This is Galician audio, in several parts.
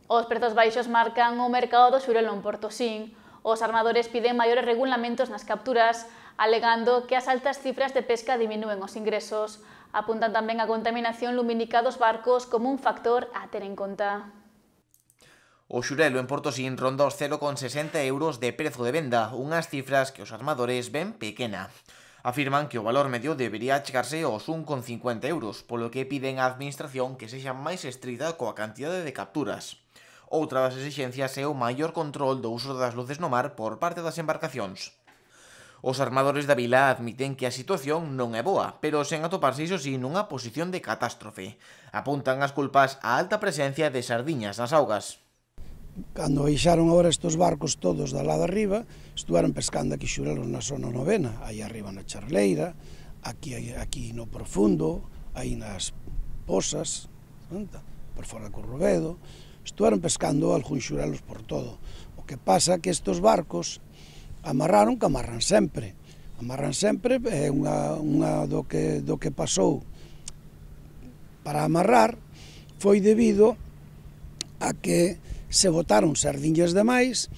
Os prezos baixos marcan o mercado do xurelo en Portosín. Os armadores piden maiores regulamentos nas capturas, alegando que as altas cifras de pesca diminúen os ingresos. Apuntan tamén a contaminación lumínica dos barcos como un factor a ter en conta. O xurelo en Portosín ronda os 0,60 euros de prezo de venda, unhas cifras que os armadores ven pequena. Afirman que o valor medio debería chegarse aos 1,50 euros, polo que piden á administración que sexa máis estrita coa cantidade de capturas. Outra das exixencias é o maior control do uso das luces no mar por parte das embarcacións. Os armadores da vila admiten que a situación non é boa, pero sen atoparse iso si nunha posición de catástrofe. Apuntan as culpas á alta presencia de sardiñas nas augas. Cando baixaron agora estes barcos todos da lado arriba, estuveron pescando aquí xurelos na zona novena, aí arriba na charleira, aquí no profundo, aí nas posas, por fora do Corrobedo, estuveron pescando algúns xurelos por todo. O que pasa é que estes barcos amarraron que amarran sempre. Amarran sempre, é unha do que pasou para amarrar foi debido a que se botaron sardiñas demais,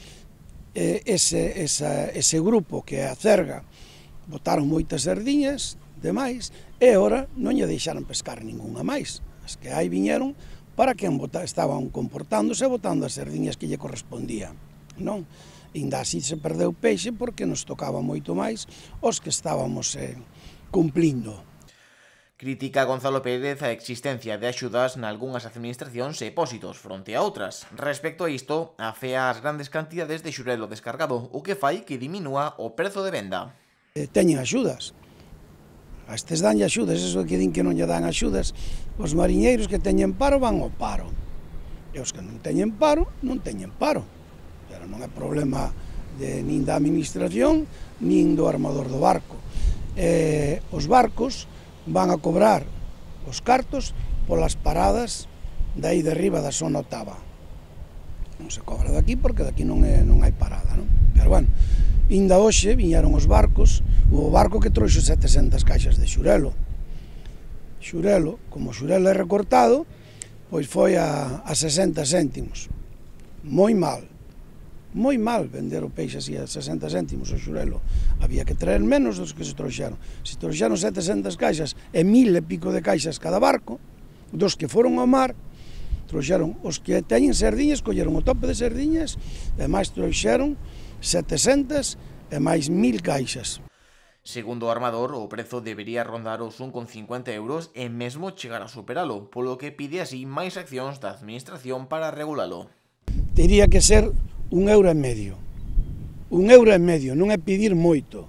ese grupo que é a Cerga botaron moitas sardiñas demais e ora non lle deixaron pescar ninguna máis. As que aí viñeron para que estaban comportándose e botando as sardiñas que lle correspondían, non? Ainda así se perdeu peixe porque nos tocaba moito máis os que estábamos cumplindo. Critica Gonzalo Pérez a existencia de axudas nalgúnas administracións e pósitos fronte a outras. Respecto a isto, afea as grandes cantidades de xurelo descargado, o que fai que diminúa o prezo de venda. Teñen axudas. A estes danlle axudas, eso que din que non lle dan axudas. Os mariñeiros que teñen paro van ao paro. E os que non teñen paro, non teñen paro. Pero non é problema nin da administración, nin do armador do barco. Os barcos van a cobrar os cartos polas paradas dai de arriba da zona octava. Non se cobra daqui porque daqui non hai parada, non? Pero bueno, ainda hoxe viñeron os barcos, o barco que trouxe 700 caixas de xurelo. Xurelo, como o xurelo é recortado, pois foi a 60 céntimos. Moi mal vender o peixe así a 60 céntimos o xurelo. Había que traer menos dos que se trouxeron. Se trouxeron 700 caixas e 1000 e pico de caixas cada barco, dos que foron ao mar, trouxeron os que teñen sardiñas, colleron o tope de sardiñas, e máis trouxeron 700 e máis 1000 caixas. Segundo o armador, o prezo debería rondar os 1,50 euros e mesmo chegar a superalo, polo que pide así máis accións da administración para regulalo. Tería que ser €1,5. €1,5, non é pedir moito,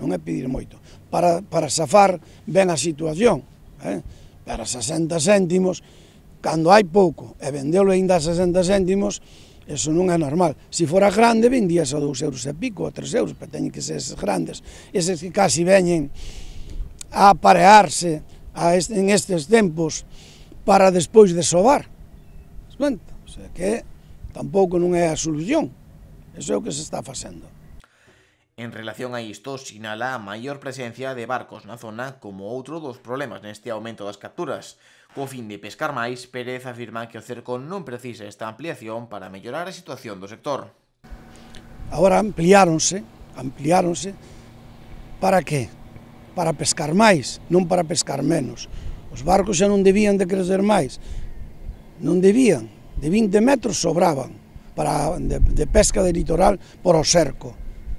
para safar ben a situación, para 60 céntimos, cando hai pouco, e vendelo ainda a 60 céntimos, eso non é normal. Se fora grande, vendías a 2 euros e pico, a 3 euros, pero teñen que ser eses grandes, eses que casi veñen a aparearse en estes tempos para despois de sobar. O sea que tampouco non é a solución. Eso é o que se está facendo. En relación a isto, sinala a maior presencia de barcos na zona como outro dos problemas neste aumento das capturas. Co fin de pescar máis, Pérez afirma que o cerco non precisa esta ampliación para mellorar a situación do sector. Agora ampliáronse, para que? Para pescar máis, non para pescar menos. Os barcos xa non debían de crecer máis, non debían. De 20 metros sobraban de pesca de litoral por o cerco.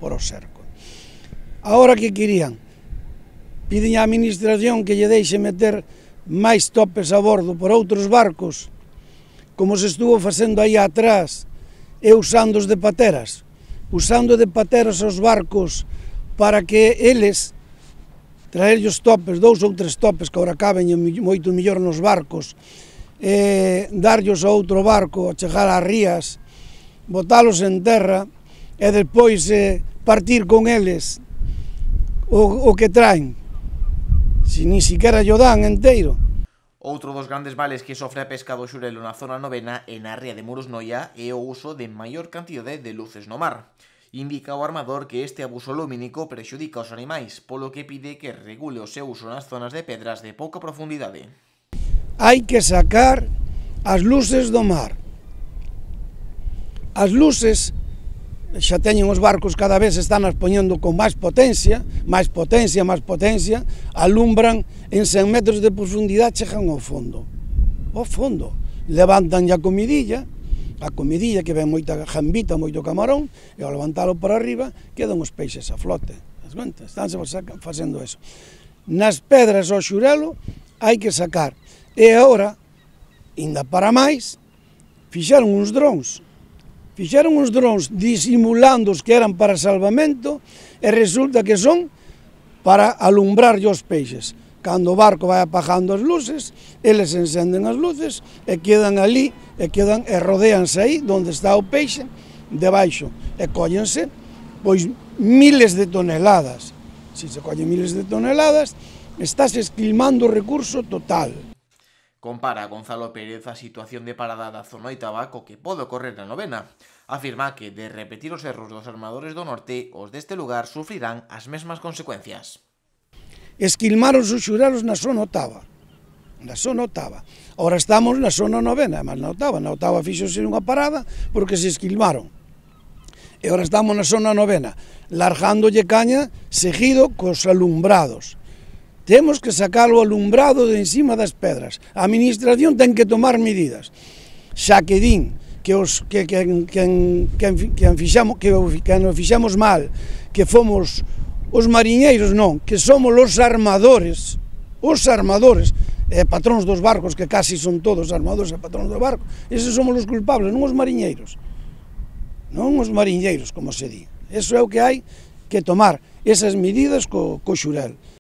Agora que querían? Piden á administración que lle deixe meter máis topes a bordo por outros barcos, como se estuvo facendo aí atrás, e usando os de pateras. Usando de pateras os barcos para que eles traerlle os topes, 2 ou 3 topes que agora caben moito mellor nos barcos, darllos a outro barco, a chegar ás rías, botalos en terra e despois partir con eles o que traen, se ni siquiera llo dan enteiro. Outro dos grandes males que sofre a pesca do xurelo na zona novena e na ría de Muros Noia é o uso de maior cantidade de luces no mar. Indica o armador que este abuso lumínico prexudica os animais, polo que pide que regule o seu uso nas zonas de pedras de pouca profundidade. Hai que sacar as luces do mar. As luces xa teñen os barcos, cada vez están as poñendo con máis potencia, alumbran en 100 metros de profundidade, chegan ao fondo. Levantan a comidilla que ven moita gambita, moito camarón, e ao levantalo para arriba quedan os peixes a flote. Estánse facendo eso. Nas pedras ao xurelo hai que sacar. E agora, ainda para máis, fixeron uns drons disimulando os que eran para salvamento, e resulta que son para alumbrar os peixes. Cando o barco vai apagando as luces, eles encenden as luces e quedan ali, e rodéanse aí, onde está o peixe, debaixo, e cóllense, pois, miles de toneladas. Se se collen miles de toneladas, estás esquilmando o recurso total. Compara Gonzalo Pérez a situación de parada da zona oitava co que pode ocorrer na novena. Afirma que, de repetir os erros dos armadores do norte, os deste lugar sufrirán as mesmas consecuencias. Esquilmaron os xurelos na zona oitava. Ahora estamos na zona novena, mas na oitava fixose unha parada porque se esquilmaron. E agora estamos na zona novena, largándolle caña seguido cos alumbrados. Temos que sacar o alumbrado de encima das pedras. A administración ten que tomar medidas. Xa que din que nos fixamos mal, que fomos os mariñeiros, non, que somos os armadores, patróns dos barcos, que casi son todos armadores e patróns do barco, eses somos os culpables, non os mariñeiros, como se di. Eso é o que hai que tomar, esas medidas co xurel.